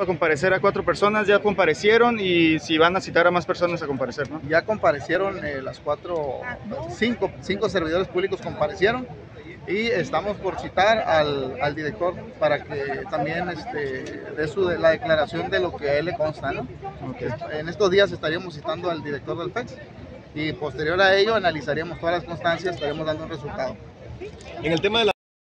a comparecer a 4 personas, ya comparecieron y si van a citar a más personas a comparecer, ¿no? Ya comparecieron cinco servidores públicos comparecieron y estamos por citar al director para que también dé la declaración de lo que a él le consta, ¿no? Okay. En estos días estaríamos citando al director del FEX y posterior a ello analizaríamos todas las constancias, estaríamos dando un resultado. En el tema de la